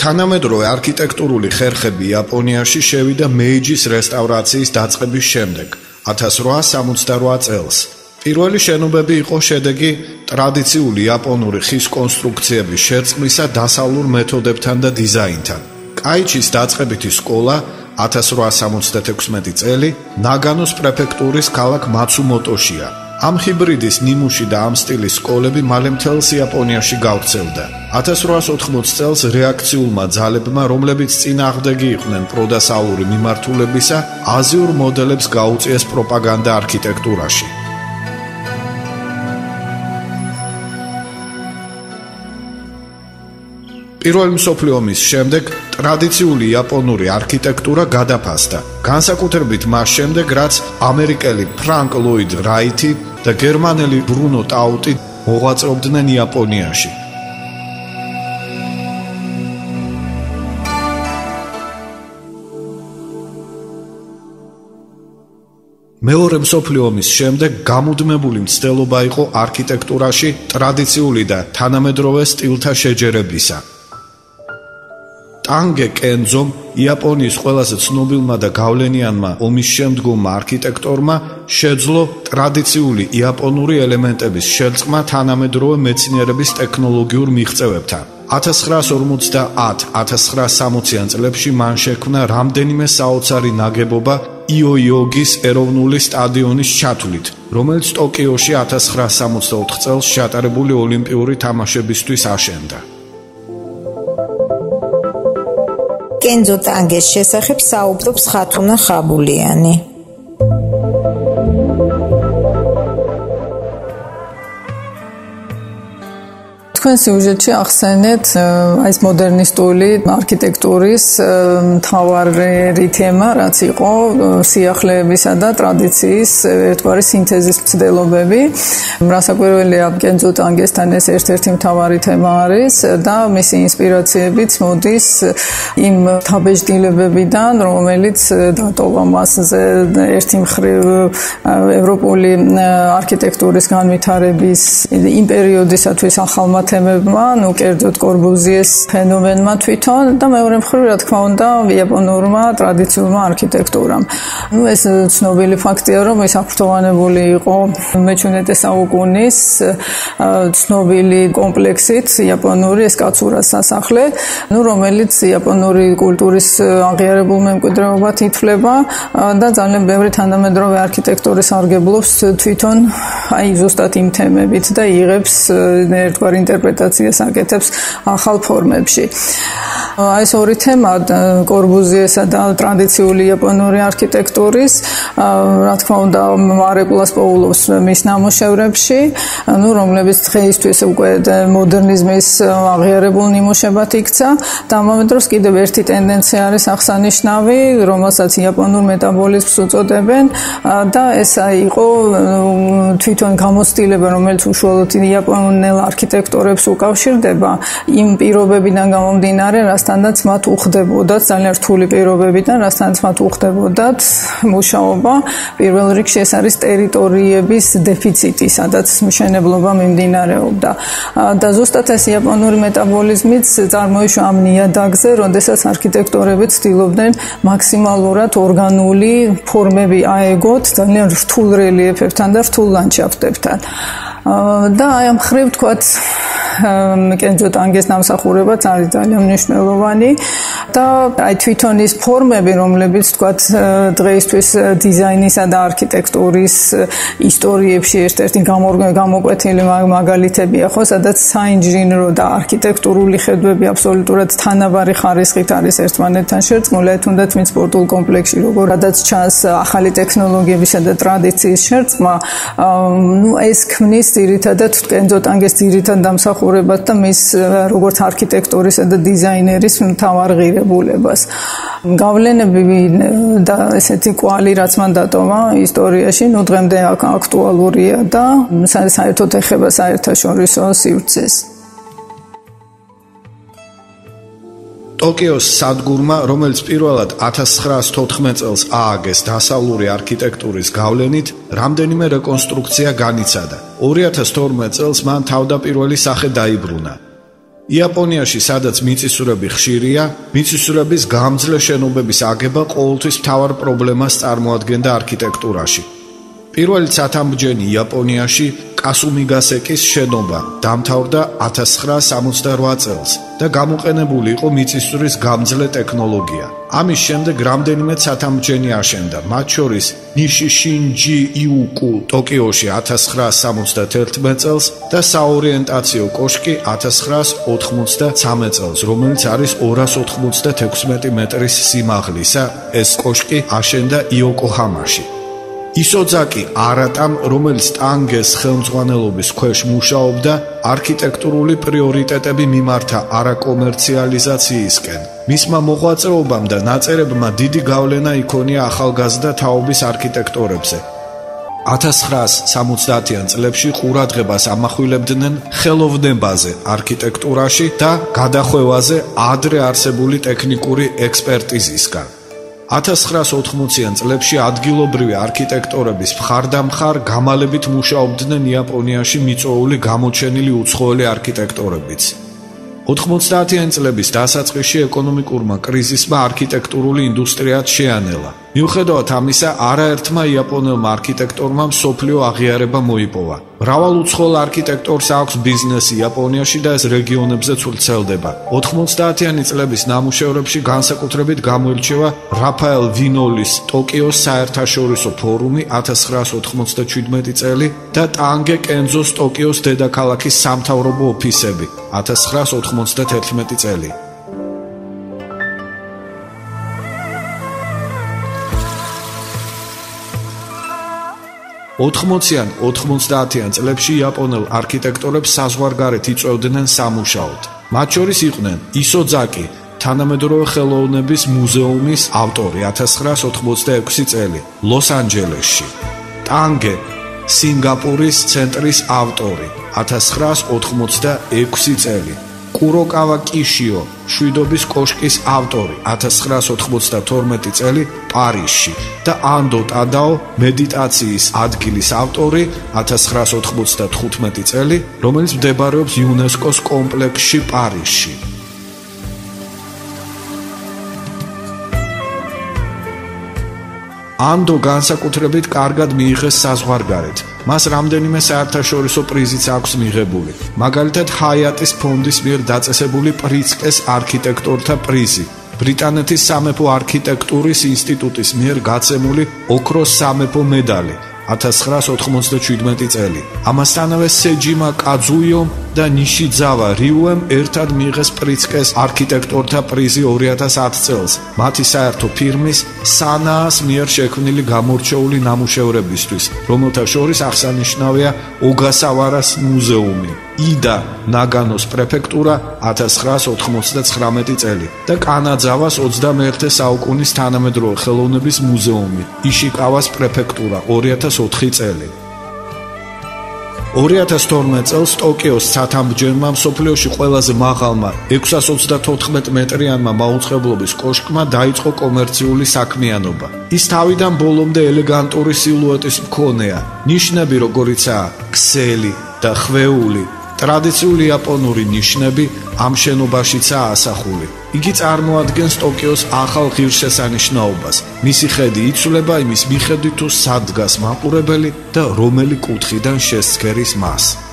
თანამედროვე არქიტექტურული ხერხები იაპონიაში შევიდა მეიჯის რესტავრაციის დაწყების შემდეგ 1868 წელს. პირველი შენობები იყო შედეგი ტრადიციული იაპონური ხის კონსტრუქციების შერწყმისა დასავლურ მეთოდებთან და დიზაინთან. კაიჩის დაწყებითი სკოლა 1876 წელი ნაგანოს პრეფექტურის ქალაქ მაცუმოტოშია. ამ ჰიბრიდის ნიმუში და ამ სტილის სკოლები მალე მთელს იაპონიაში გავრცელდა. 1880 წელს რეაქციულმა ძალებმა, რომლებიც წინააღმდეგი იყვნენ პროდასავლური მიმართულებისა, აზიურ მოდელებს გაუწიეს პროპაგანდა არქიტექტურაში. პირველი მსოფლიო ომის შემდეგ ტრადიციული იაპონური არქიტექტურა გადაფასდა, განსაკუთრებით მას შემდეგ, რაც ამერიკელი ფრანკ ლოიდ რაითი და გერმანელი ბრუნო ტაუტი მოღვაწეობდნენ იაპონიაში. მეორე მსოფლიო ომის შემდეგ გამუდმებული მცდელობა იყო არქიტექტურაში ტრადიციული და თანამედროვე სტილთა შეჯერებისა. ტანგე კენძომ, იაპონიის ყველაზე ცნობილმა და გავლენიანმა ომის შემდგომმა არქიტექტორმა შეძლო ტრადიციული იაპონური ელემენტების შერწყმა თანამედროვე მეცნიერების ტექნოლოგიურ მიღწევებთან. 1950-1960-იან წლებში მან შექმნა რამდენიმე საოცარი ნაგებობა იოიოგის ეროვნული სტადიონის ჩათვლით, რომელიც ტოკიოში 1964 წელს ჩატარებული ოლიმპიური თამაშებისთვის აშენდა. კენძო ტანგეს შესახებ საუბრობს ხათუნა ხაბულიანი. თქვენ სიუჟეტში ახსენეთ ეს მოდერნისტული არქიტექტურის მთავარი თემა, რაც იყო სიახლეებისა და ტრადიციის ერთგვარი სინთეზის მცდელობები. რასაკვირველია, კენძო ტანგესთან ეს ერთ-ერთი მთავარი თემა არის და მისი ინსპირაციებიც მოდის იმ თაბეჭდილებებიდან, რომელიც დატოვა მასზე ერთი მხრივ ევროპული არქიტექტურის განვითარების იმ პერიოდისათვის ახალმა თემებმა, კერძოდ კორბუზიეს ფენომენმა თვითონ და მეორე მხრივ, რა თქმა უნდა, იაპონურმა ტრადიციულმა არქიტექტურამ. ეს ცნობილი ფაქტია, რომ ის აფრთხილებული იყო მე-17 საუკუნის ცნობილი კომპლექსით, იაპონური ესკაცურა სასახლე, რომელიც იაპონური კულტურის აღიარებულ მემკვიდრეობად ითვლება და ძალიან ბევრი თანამედროვე არქიტექტურის სარგებლობს თვითონ ზუსტად იმ თემებით და იღებს ერთგვარ ინტერპრეტაციას აკეთებს ახალ ფორმებში. ეს ორი თემა, კორბუზიესა და ტრადიციული იაპონური არქიტექტურის, რა თქმა უნდა, მარეკულას პოულობს მის ნამუშევრებში, რომლებიც დღეისთვის უკვე მოდერნიზმის აღიარებულ ნიმუშებად იქცა და ამავე დროს კიდევ ერთი ტენდენცია არის აღსანიშნავი, რომელსაც იაპონურ მეტაბოლიზმს უწოდებენ და ეს იყო თვითონ გამოცდილება, რომელიც უშუალოდ იაპონელ არქიტექტორებს უკავშირდება იმ პირობებიდან გამომდინარე, რასთანაც მათ უხდებოდათ, ძალიან რთული პირობებიდან, რასთანაც მათ უხდებოდათ მუშაობა. პირველ რიგში ეს არის ტერიტორიების დეფიციტი, სადაც მშენებლობა მიმდინარეობდა. და ზუსტად ეს იაპონური მეტაბოლიზმიც წარმოიშვა ამ ნიადაგზე, როდესაც არქიტექტორები ცდილობდნენ მაქსიმალურად ორგანული ფორმები აეგოთ ძალიან რთულ რელიეფებთან და რთულ ლანდშაფტებთან. და აი ამ ხრივ თქვათ კენძო ტანგეს დამსახურებაც არის ძალიან მნიშვნელოვანი და აი თვითონ ის ფორმები, რომლებიც თქვათ დღეისთვის დიზაინისა და არქიტექტურის ისტორიებში ერთ-ერთი გამოკვეთილი მაგალითებია, ხო, სადაც საინჟინრო და არქიტექტურული ხედვები აბსოლუტურად თანაბარი ხარისხით არის ერთმანეთთან შერწყმული, თუნდაც მის სპორტულ კომპლექსში, როგორაც ჩანს ახალი ტექნოლოგიებისა და ტრადიციის შერწყმა, ეს ქმნის ძირითადად კენძო ტანგეს ძირითად დამსახურებად და მის როგორც არქიტექტორისა და დიზაინერის მთავარ ღირებულებას. გავლენები და ესეთი კვალი, რაც მან დატოვა ისტორიაში, დღემდე აქტუალურია და საერთოდ ეხება საერთაშორისო სივრცეს. ტოკიოს სადგურმა, რომელიც პირველად 1914 წელს ააგეს დასავლური არქიტექტურის გავლენით, რამდენიმე რეკონსტრუქცია განიცადა. 2012 წელს მან თავდაპირველი სახე დაიბრუნა. იაპონიაში, სადაც მიწისძვრები ხშირია, მიწისძვრების გამძლე შენობების აგება ყოველთვის მთავარ პრობლემას წარმოადგენდა არქიტექტურაში. პირველი ცათამბჯენი იაპონიაში კასუმიგასეკის შენობა დამთავრდა 1968 წელს და გამოყენებული იყო მიწისძვრის გამძლე ტექნოლოგია. ამის შემდეგ რამდენიმე ცათამბჯენი აშენდა, მათ შორის ნიშიშინჯი იუკუ ტოკიოში 1971 წელს და საორიენტაციო კოშკი 1993 წელს, რომელიც არის 296 მეტრის სიმაღლისა. ეს კოშკი აშენდა იოკოჰამაში. ისოძაკი არატამ, რომელიც ტანგეს ხელმძღვანელობის ქვეშ მუშაობდა, არქიტექტურული პრიორიტეტები მიმართა არაკომერციალიზაციისკენ. მისმა მოღვაწეობამ და ნაწერებმა დიდი გავლენა იქონია ახალგაზრდა თაობის არქიტექტორებზე. 1970-იან წლებში ყურადღებას ამახვილებდნენ ხელოვნებაზე არქიტექტურაში და გადახვევაზე ადრე არსებული ტექნიკური ექსპერტიზისგან. 1980-იან წლებში ადგილობრივი არქიტექტორების მხარდამხარ გამალებით მუშაობდნენ იაპონიაში მიწვეული გამოჩენილი უცხოელი არქიტექტორებიც. 90-იან წლების დასაწყისში ეკონომიკურმა კრიზისმა არქიტექტურული ინდუსტრიაც შეანელა. მიუხედავად ამისა, არაერთმა იაპონელმა არქიტექტორმა მსოფლიო აღიარება მოიპოვა. მრავალ უცხოელ არქიტექტორს აქვს ბიზნესი იაპონიაში და ეს რეგიონებზეც ვრცელდება. 90-იანი წლების ნამუშევრებში განსაკუთრებით გამოირჩევა რაფაელ ვინოლის ტოკიოს საერთაშორისო ფორუმი 1997 წელი და ტანგე კენძოს ტოკიოს დედაქალაქის სამთავრობო ოფისები 1991 წელი. 80-90-იან წლებში იაპონელ არქიტექტორებს საზღვარგარეთ იწვევდნენ სამუშაოდ. მათ შორის იყვნენ ისოძაკი, თანამედროვე ხელოვნების მუზეუმის ავტორი 1986 წელი, ლოს-ანჯელესში. ტანგე, სინგაპურის ცენტრის ავტორი 1986 წელი. კუროკავა კიშიო, შვიდობის კოშკის ავტორი 1992 წელი პარიზში და ანდო ტადაო, მედიტაციის ადგილის ავტორი 1995 წელი, რომელიც მდებარეობს იუნესკოს კომპლექსში პარიზში. ანდო განსაკუთრებით კარგად მიიღეს საზღვარგარეთ. მას რამდენიმე საერთაშორისო პრიზიც აქვს მიღებული. მაგალითად, ჰაიატის ფონდის მიერ დაწესებული პრიცკეს არქიტექტორთა პრიზი, ბრიტანეთის სამეფო არქიტექტურის ინსტიტუტის მიერ გაცემული ოქროს სამეფო მედალი 1997 წელი. ამასთანავე სეჯიმა კაძუიომ და ნიშიძავა რიუემ ერთად მიიღეს პრიცკეს არქიტექტორთა პრიზი 2010 წელს, მათი საერთო ფირმის სანაას მიერ შექმნილი გამორჩეული ნამუშევრებისთვის, რომელთა შორის აღსანიშნავია ოგასავარას მუზეუმი, იდა ნაგანოს პრეფექტურა 1999 წელი და კანაძავას 21 საუკუნის თანამედროვე ხელოვნების მუზეუმი, იშიკავას პრეფექტურა 2004 წელი. 2012 წელს ტოკიოს ცათამბჯენმა მსოფლიოში ყველაზე მაღალმა 634 მეტრიანმა მაუწყებლობის კოშკმა დაიწყო კომერციული საქმიანობა. ის თავიდან ბოლომდე ელეგანტური სილუეტის მქონეა, ნიშნები როგორიცაა ქსელი და ხვეული. ტრადიციული იაპონური ნიშნები ამ შენობაშიცაა ასახული. იგი წარმოადგენს ტოკიოს ახალ ღირსშესანიშნაობას. მისი ხედი იცვლება იმის მიხედვით, თუ სად დგას მაყურებელი და რომელი კუთხიდან შესცქერის მას.